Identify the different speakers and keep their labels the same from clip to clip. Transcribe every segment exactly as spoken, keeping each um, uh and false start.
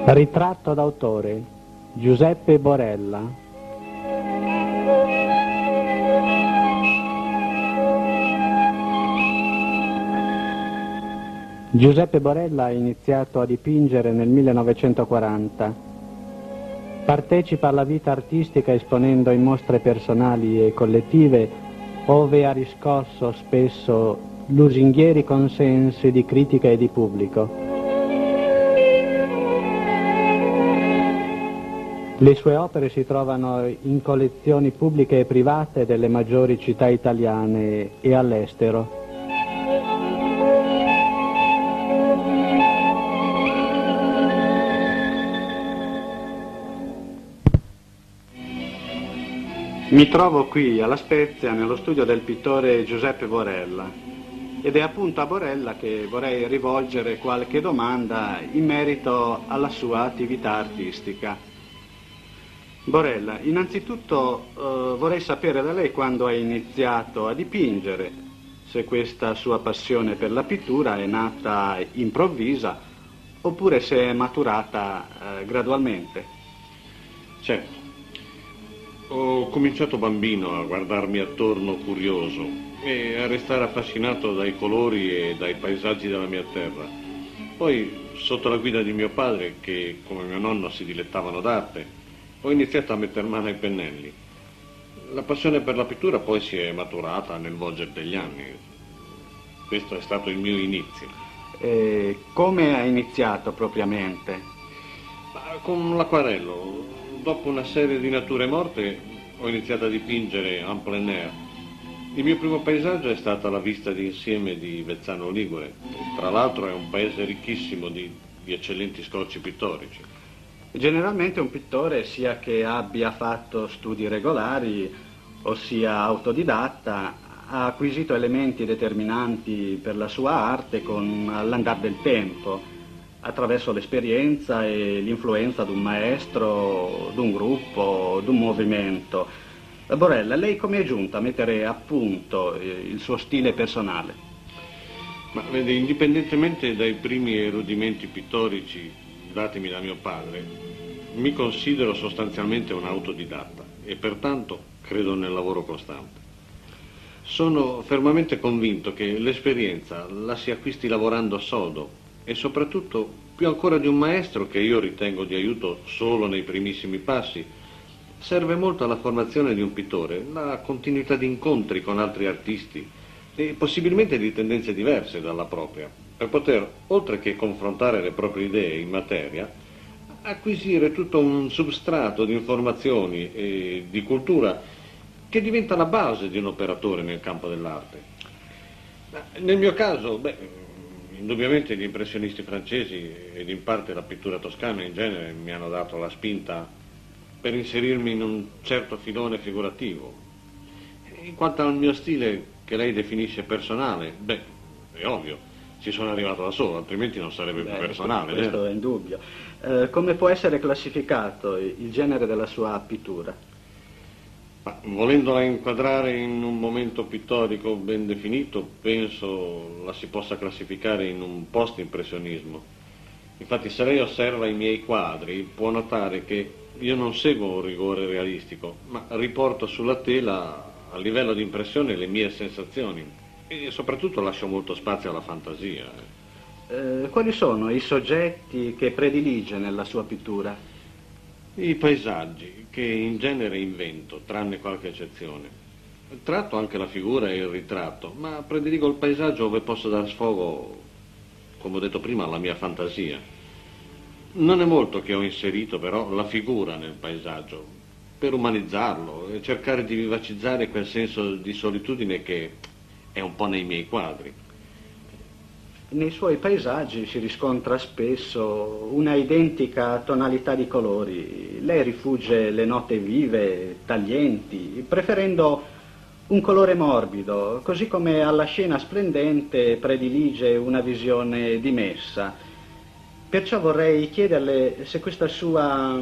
Speaker 1: Ritratto d'autore Giuseppe Borella. Giuseppe Borella ha iniziato a dipingere nel millenovecentoquaranta. Partecipa alla vita artistica esponendo in mostre personali e collettive, ove ha riscosso spesso lusinghieri consensi di critica e di pubblico. Le sue opere si trovano in collezioni pubbliche e private delle maggiori città italiane e all'estero. Mi trovo qui alla Spezia nello studio del pittore Giuseppe Borella ed è appunto a Borella che vorrei rivolgere qualche domanda in merito alla sua attività artistica. Borella, innanzitutto eh, vorrei sapere da lei quando ha iniziato a dipingere, se questa sua passione per la pittura è nata improvvisa oppure se è maturata eh, gradualmente.
Speaker 2: Certo, ho cominciato bambino a guardarmi attorno curioso e a restare affascinato dai colori e dai paesaggi della mia terra. Poi, sotto la guida di mio padre, che come mio nonno si dilettavano d'arte, ho iniziato a metter mano ai pennelli. La passione per la pittura poi si è maturata nel volgere degli anni. Questo è stato il mio inizio.
Speaker 1: E come ha iniziato propriamente?
Speaker 2: Ma con l'acquarello. Dopo una serie di nature morte ho iniziato a dipingere en plein air. Il mio primo paesaggio è stata la vista d'insieme di Vezzano Ligure. Tra l'altro è un paese ricchissimo di, di eccellenti scorci pittorici.
Speaker 1: Generalmente un pittore, sia che abbia fatto studi regolari o sia autodidatta, ha acquisito elementi determinanti per la sua arte con l'andar del tempo, attraverso l'esperienza e l'influenza di un maestro, di un gruppo, di un movimento. Borella, lei come è giunta a mettere a punto il suo stile personale?
Speaker 2: Ma vede, indipendentemente dai primi rudimenti pittorici datemi da mio padre, mi considero sostanzialmente un autodidatta e pertanto credo nel lavoro costante. Sono fermamente convinto che l'esperienza la si acquisti lavorando sodo e soprattutto, più ancora di un maestro che io ritengo di aiuto solo nei primissimi passi, serve molto alla formazione di un pittore la continuità di incontri con altri artisti e possibilmente di tendenze diverse dalla propria, per poter, oltre che confrontare le proprie idee in materia, acquisire tutto un substrato di informazioni e di cultura che diventa la base di un operatore nel campo dell'arte. Nel mio caso, beh, indubbiamente gli impressionisti francesi ed in parte la pittura toscana in genere mi hanno dato la spinta per inserirmi in un certo filone figurativo. In quanto al mio stile, che lei definisce personale, beh, è ovvio, ci sono arrivato da solo, altrimenti non sarebbe più personale.
Speaker 1: Questo
Speaker 2: vero?
Speaker 1: È indubbio. Eh, come può essere classificato il genere della sua pittura?
Speaker 2: Ma, volendola inquadrare in un momento pittorico ben definito, penso la si possa classificare in un post-impressionismo. Infatti, se lei osserva i miei quadri, può notare che io non seguo un rigore realistico, ma riporto sulla tela a livello di impressione le mie sensazioni e soprattutto lascio molto spazio alla fantasia.
Speaker 1: Eh, quali sono i soggetti che predilige nella sua pittura?
Speaker 2: I paesaggi, che in genere invento, tranne qualche eccezione. Tratto anche la figura e il ritratto, ma prediligo il paesaggio dove posso dar sfogo, come ho detto prima, alla mia fantasia. Non è molto che ho inserito però la figura nel paesaggio, per umanizzarlo e cercare di vivacizzare quel senso di solitudine che è un po' nei miei quadri.
Speaker 1: Nei suoi paesaggi si riscontra spesso una identica tonalità di colori. Lei rifugge le note vive, taglienti, preferendo un colore morbido, così come alla scena splendente predilige una visione dimessa. Perciò vorrei chiederle se questa sua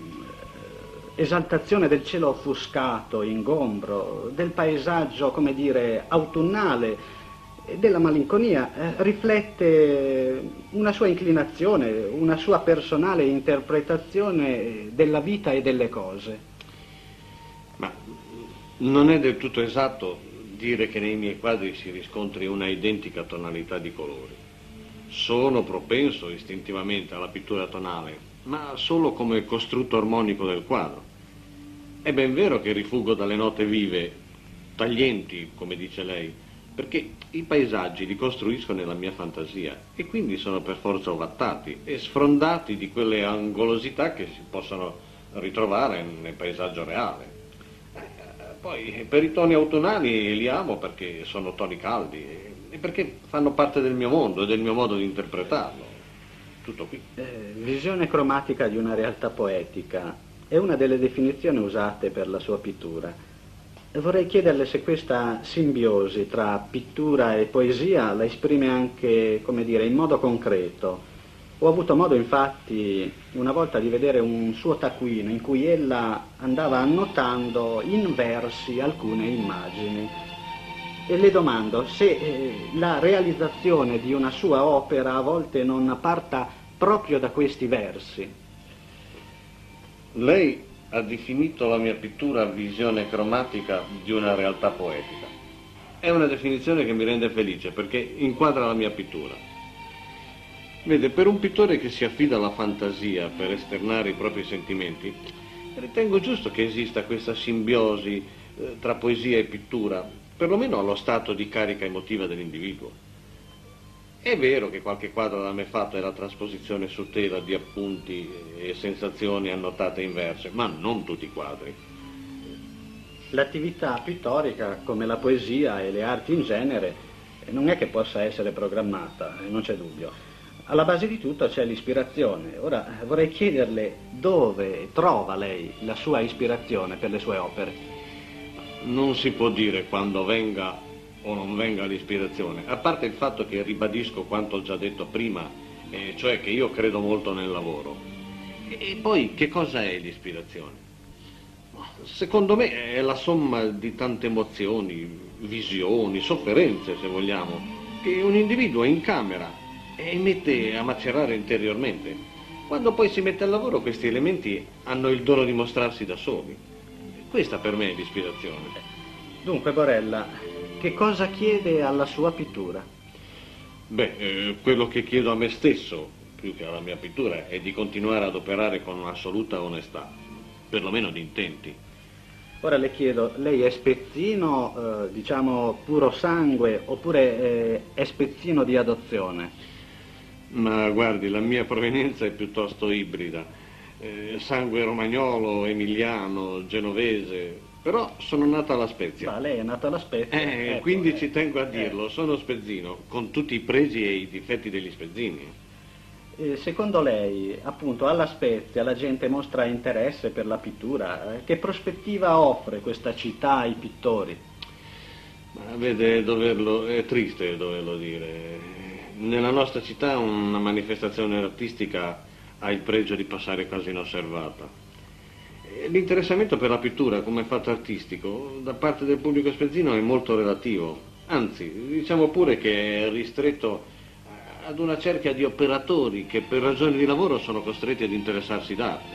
Speaker 1: esaltazione del cielo offuscato, ingombro, del paesaggio, come dire, autunnale, della malinconia, eh, riflette una sua inclinazione, una sua personale interpretazione della vita e delle cose.
Speaker 2: Ma non è del tutto esatto dire che nei miei quadri si riscontri una identica tonalità di colori. Sono propenso istintivamente alla pittura tonale, ma solo come costrutto armonico del quadro. È ben vero che rifuggo dalle note vive, taglienti, come dice lei, perché i paesaggi li costruisco nella mia fantasia e quindi sono per forza ovattati e sfrondati di quelle angolosità che si possono ritrovare nel paesaggio reale. Poi per i toni autunnali li amo perché sono toni caldi e perché fanno parte del mio mondo e del mio modo di interpretarlo. Tutto qui.
Speaker 1: Eh, visione cromatica di una realtà poetica è una delle definizioni usate per la sua pittura. Vorrei chiederle se questa simbiosi tra pittura e poesia la esprime anche, come dire, in modo concreto. Ho avuto modo infatti una volta di vedere un suo taccuino in cui ella andava annotando in versi alcune immagini e le domando se eh, la realizzazione di una sua opera a volte non parta proprio da questi versi.
Speaker 2: Lei ha definito la mia pittura visione cromatica di una realtà poetica. È una definizione che mi rende felice perché inquadra la mia pittura. Vede, per un pittore che si affida alla fantasia per esternare i propri sentimenti, ritengo giusto che esista questa simbiosi eh, tra poesia e pittura, perlomeno allo stato di carica emotiva dell'individuo. È vero che qualche quadro da me fatto è la trasposizione su tela di appunti e sensazioni annotate in verso, ma non tutti i quadri.
Speaker 1: L'attività pittorica, come la poesia e le arti in genere, non è che possa essere programmata, non c'è dubbio. Alla base di tutto c'è l'ispirazione. Ora vorrei chiederle dove trova lei la sua ispirazione per le sue opere.
Speaker 2: Non si può dire quando venga o non venga l'ispirazione, a parte il fatto che ribadisco quanto ho già detto prima, eh, cioè che io credo molto nel lavoro. E poi che cosa è l'ispirazione? Secondo me è la somma di tante emozioni, visioni, sofferenze, se vogliamo, che un individuo incamera e mette a macerare interiormente. Quando poi si mette al lavoro questi elementi hanno il dono di mostrarsi da soli. Questa per me è l'ispirazione.
Speaker 1: Dunque, Borella, che cosa chiede alla sua pittura?
Speaker 2: Beh, eh, quello che chiedo a me stesso, più che alla mia pittura, è di continuare ad operare con assoluta onestà, perlomeno di intenti.
Speaker 1: Ora le chiedo, lei è spezzino, eh, diciamo, puro sangue, oppure eh, è spezzino di adozione?
Speaker 2: Ma guardi, la mia provenienza è piuttosto ibrida. Eh, sangue romagnolo, emiliano, genovese, però sono nata alla Spezia.
Speaker 1: Ma lei è nata alla Spezia.
Speaker 2: Eh,
Speaker 1: ecco,
Speaker 2: quindi
Speaker 1: eh,
Speaker 2: ci tengo a dirlo,
Speaker 1: eh.
Speaker 2: sono spezzino, con tutti i pregi e i difetti degli spezzini.
Speaker 1: Eh, secondo lei, appunto, alla Spezia la gente mostra interesse per la pittura? Eh, che prospettiva offre questa città ai pittori?
Speaker 2: Ma vede, doverlo, è triste doverlo dire. Nella nostra città una manifestazione artistica ha il pregio di passare quasi inosservata. L'interessamento per la pittura come fatto artistico da parte del pubblico spezzino è molto relativo, anzi, diciamo pure che è ristretto ad una cerchia di operatori che per ragioni di lavoro sono costretti ad interessarsi d'arte.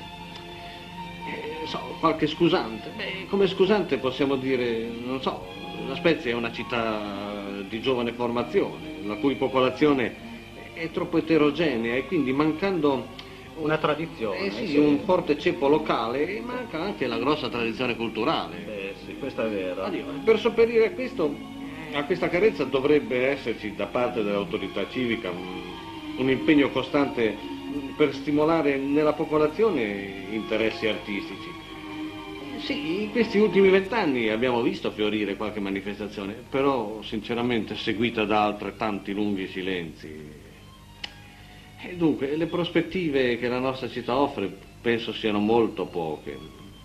Speaker 2: Eh, so, qualche scusante? Beh, come scusante possiamo dire, non so, la Spezia è una città di giovane formazione, la cui popolazione è troppo eterogenea e quindi mancando
Speaker 1: una tradizione.
Speaker 2: Eh sì,
Speaker 1: sì,
Speaker 2: un forte ceppo locale e manca anche la grossa tradizione culturale.
Speaker 1: Eh sì, questo è vero.
Speaker 2: Addio, per sopperire a questo, a questa carenza dovrebbe esserci da parte dell'autorità civica un, un impegno costante per stimolare nella popolazione interessi artistici. Sì, in questi ultimi vent'anni abbiamo visto fiorire qualche manifestazione, però sinceramente seguita da altrettanti lunghi silenzi. E dunque, le prospettive che la nostra città offre penso siano molto poche.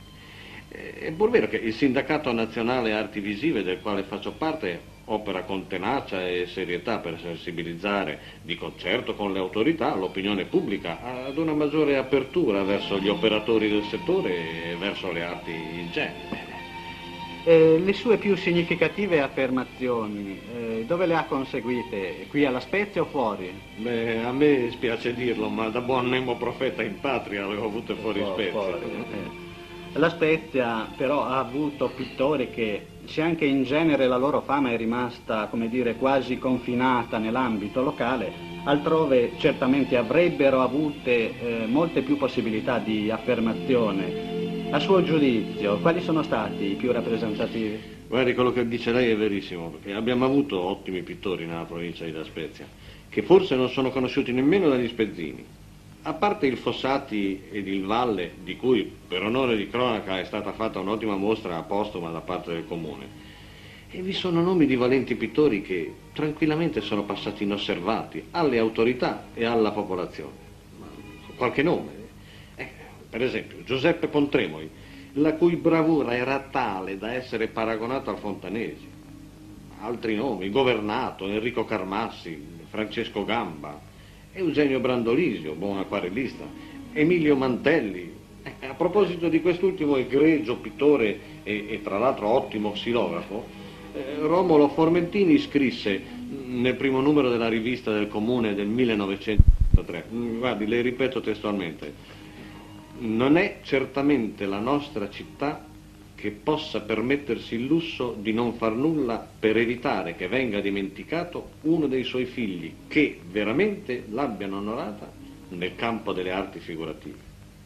Speaker 2: È pur vero che il Sindacato Nazionale Arti Visive, del quale faccio parte, opera con tenacia e serietà per sensibilizzare, di concerto con le autorità, l'opinione pubblica, ad una maggiore apertura verso gli operatori del settore e verso le arti in genere.
Speaker 1: Eh, le sue più significative affermazioni, eh, dove le ha conseguite? Qui alla Spezia o fuori?
Speaker 2: Beh, a me spiace dirlo, ma da buon Nemo profeta in patria le ho avute fuori
Speaker 1: Fu-
Speaker 2: Spezia.
Speaker 1: fuori, eh. La Spezia però ha avuto pittori che, se anche in genere la loro fama è rimasta, come dire, quasi confinata nell'ambito locale, altrove certamente avrebbero avute eh, molte più possibilità di affermazione. A suo giudizio, quali sono stati i più rappresentativi?
Speaker 2: Guardi, quello che dice lei è verissimo, perché abbiamo avuto ottimi pittori nella provincia di La Spezia, che forse non sono conosciuti nemmeno dagli spezzini. A parte il Fossati ed il Valle, di cui per onore di cronaca è stata fatta un'ottima mostra postuma da parte del comune, e vi sono nomi di valenti pittori che tranquillamente sono passati inosservati alle autorità e alla popolazione. Ma qualche nome? Eh, per esempio Giuseppe Pontremoli, la cui bravura era tale da essere paragonato al Fontanesi. Altri nomi: Governato, Enrico Carmassi, Francesco Gamba, Eugenio Brandolisio, buon acquarellista, Emilio Mantelli. Eh, a proposito di quest'ultimo egregio pittore e, e tra l'altro ottimo xilografo, eh, Romolo Formentini scrisse nel primo numero della rivista del Comune del millenovecentotre, guardi, le ripeto testualmente: non è certamente la nostra città che possa permettersi il lusso di non far nulla per evitare che venga dimenticato uno dei suoi figli che veramente l'abbiano onorata nel campo delle arti figurative.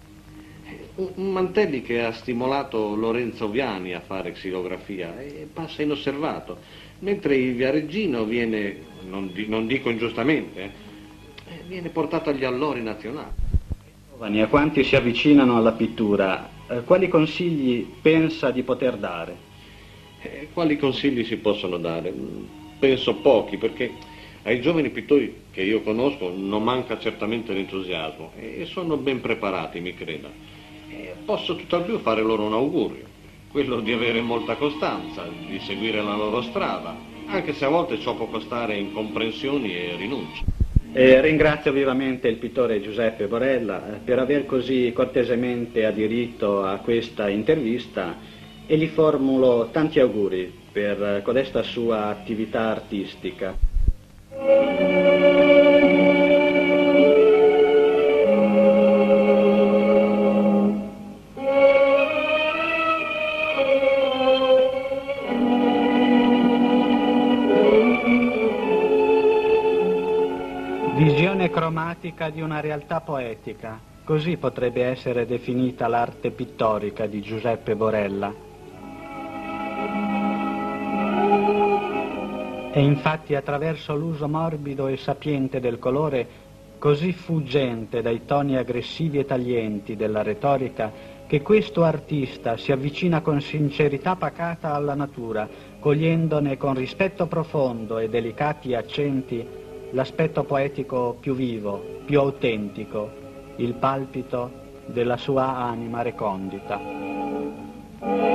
Speaker 2: Un Mantelli che ha stimolato Lorenzo Viani a fare xilografia e passa inosservato, mentre il viareggino viene, non, di, non dico ingiustamente, eh, viene portato agli allori nazionali.
Speaker 1: Giovani, a quanti si avvicinano alla pittura, eh, quali consigli pensa di poter dare?
Speaker 2: Eh, quali consigli si possono dare? Penso pochi, perché ai giovani pittori che io conosco non manca certamente l'entusiasmo e sono ben preparati, mi creda. E posso tutt'al più fare loro un augurio, quello di avere molta costanza, di seguire la loro strada, anche se a volte ciò può costare incomprensioni e rinunce.
Speaker 1: Eh, ringrazio vivamente il pittore Giuseppe Borella eh, per aver così cortesemente aderito a questa intervista e gli formulo tanti auguri per eh, codesta sua attività artistica. Visione cromatica di una realtà poetica, così potrebbe essere definita l'arte pittorica di Giuseppe Borella. E infatti attraverso l'uso morbido e sapiente del colore, così fuggente dai toni aggressivi e taglienti della retorica, che questo artista si avvicina con sincerità pacata alla natura, cogliendone con rispetto profondo e delicati accenti l'aspetto poetico più vivo, più autentico, il palpito della sua anima recondita.